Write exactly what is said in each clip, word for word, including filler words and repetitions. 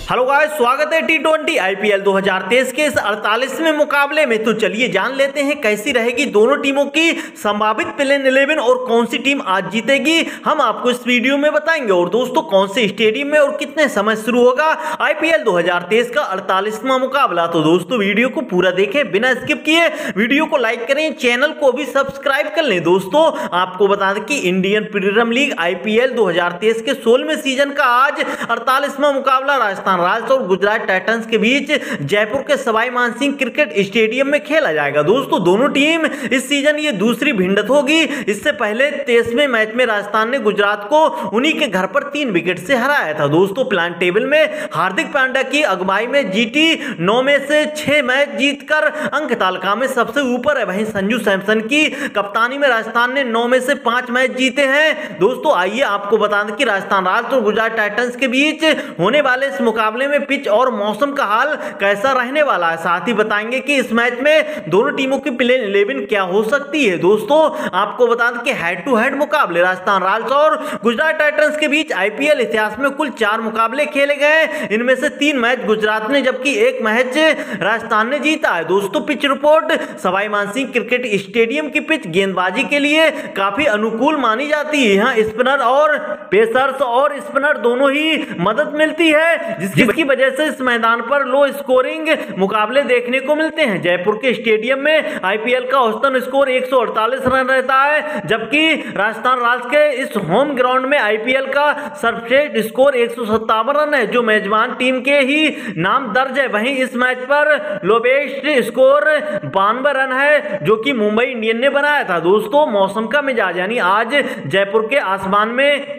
Hello guys, स्वागत है T twenty IPL दो हज़ार तेईस के इस अड़तालीसवें मुकाबले में। तो चलिए जान लेते हैं कैसी रहेगी दोनों टीमों की संभावित प्लेइंग इलेवन और कौन सी टीम आज जीतेगी, हम आपको इस वीडियो में बताएंगे। और दोस्तों, कौन से स्टेडियम में और कितने समय शुरू होगा आईपीएल दो हज़ार तेईस का अड़तालीसवां मुकाबला। तो दोस्तों, वीडियो को पूरा देखें बिना स्किप किए, वीडियो को लाइक करें, चैनल को भी सब्सक्राइब कर लें। दोस्तों, आपको बता दें कि इंडियन प्रीमियर लीग आईपीएल दो हज़ार तेईस के सोलहवें सीजन का आज अड़तालीसवां मुकाबला राजस्थान रॉयल्स और गुजरात टाइटंस के बीच जयपुर के सवाई मानसिंह क्रिकेट स्टेडियम में खेला जाएगा। दोस्तों, दोनों टीम इस सीजन ये दूसरी भिड़ंत होगी। इससे पहले तेईसवें मैच में राजस्थान ने गुजरात को उन्हीं के घर पर तीन विकेट से हराया था। दोस्तों, प्लान टेबल में हार्दिक पांड्या की अगुवाई में जीटी नौ में से छह मैच जीतकर अंक तालिका में सबसे ऊपर है। वहीं संजू सैमसन की कप्तानी में राजस्थान ने नौ में से पांच मैच जीते हैं। दोस्तों, आइए आपको बता दें कि राजस्थान रॉयल्स और गुजरात टाइटंस के बीच होने वाले इस मुकाबले में पिच और मौसम का हाल कैसा रहने वाला है। साथ ही बताएंगे कि इस मैच में दोनों टीमों की प्लेइंग इलेवन क्या हो सकती है। दोस्तों, आपको बता दें कि हेड टू हेड मुकाबले राजस्थान रॉयल्स और गुजरात टाइटंस के बीच आईपीएल इतिहास में कुल चार मुकाबले खेले गए। इनमें से तीन मैच गुजरात ने जबकि एक मैच राजस्थान ने जीता है। दोस्तों, pitch report Sawai Mansingh cricket stadium की पिच गेंदबाजी के लिए काफी अनुकूल मानी जाती है। यहाँ स्पिनर और पेसर्स और स्पिनर दोनों ही मदद मिलती है, जिसकी वजह से इस मैदान पर लो स्कोरिंग मुकाबले देखने को मिलते हैं। जयपुर के स्टेडियम में आईपीएल का औसतन स्कोर एक सौ अड़तालीस रन रहता है, जबकि राजस्थान रॉयल्स के इस होम ग्राउंड में आईपीएल का सर्वश्रेष्ठ स्कोर एक सौ सत्तावन रन है, जो मेजबान टीम के ही नाम दर्ज है। वहीं इस मैच पर लोवेस्ट स्कोर बानवे रन है, जो कि मुंबई इंडियन ने बनाया था। दोस्तों, मौसम का मिजाज यानी आज जयपुर के आसमान में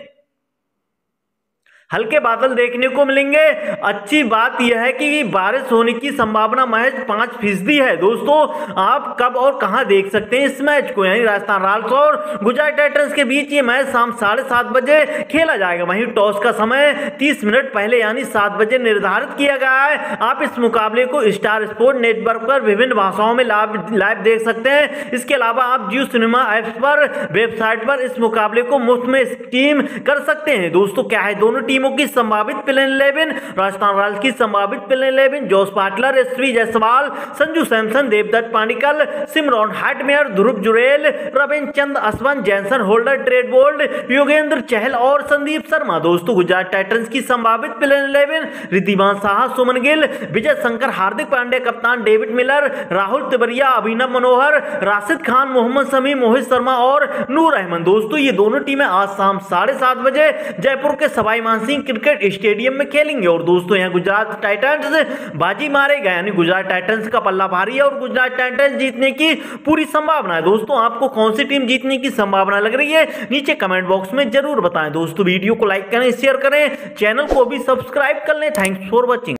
हल्के बादल देखने को मिलेंगे। अच्छी बात यह है कि बारिश होने की संभावना महज पांच फीसदी है। दोस्तों, आप कब और कहां देख सकते हैं इस मैच को, यानी राजस्थान रॉयल्स और गुजरात टाइटंस के बीच ये मैच शाम साढ़े सात बजे खेला जाएगा। वहीं टॉस का समय तीस मिनट पहले यानी सात बजे निर्धारित किया गया है। आप इस मुकाबले को स्टार स्पोर्ट नेटवर्क पर विभिन्न भाषाओं में लाइव देख सकते हैं। इसके अलावा आप जियो सिनेमा ऐप्स पर वेबसाइट पर इस मुकाबले को मुफ्त में स्ट्रीम कर सकते हैं। दोस्तों, क्या है दोनों टीम की संभावित प्लेइंग इलेवन। राजस्थान रॉयल्स की संभावित प्लेइंग इलेवन जोस पाटलर, एसवी Jaiswal, Sanju Samson, Devdutt Padikkal, Shimron Hetmyer, Dhruv Jurel, Ravichandran Ashwin, Jason Holder, Trent Boult, Yogendra Chahal और संदीप शर्मा। दोस्तों, गुजरात टाइटंस की संभावित प्लेइंग इलेवन रिद्धिमान साहा, सुमन गिल, विजय शंकर, हार्दिक पांड्या, कप्तान डेविड मिलर, राहुल तिवारी, अभिनव मनोहर, राशिद खान, मोहम्मद शमी, मोहित शर्मा और नूर अहमद। दोस्तों, ये दोनों टीमें आज शाम साढ़े सात बजे जयपुर के सवाई मानसिंह क्रिकेट स्टेडियम में खेलेंगे। और दोस्तों, यहां गुजरात टाइटंस बाजी मारेगा, यानी गुजरात टाइटंस का पल्ला भारी है और गुजरात टाइटंस जीतने की पूरी संभावना है। दोस्तों, आपको कौन सी टीम जीतने की संभावना लग रही है नीचे कमेंट बॉक्स में जरूर बताएं। दोस्तों, वीडियो को लाइक करें, शेयर करें, चैनल को भी सब्सक्राइब कर लें। Thanks for watching.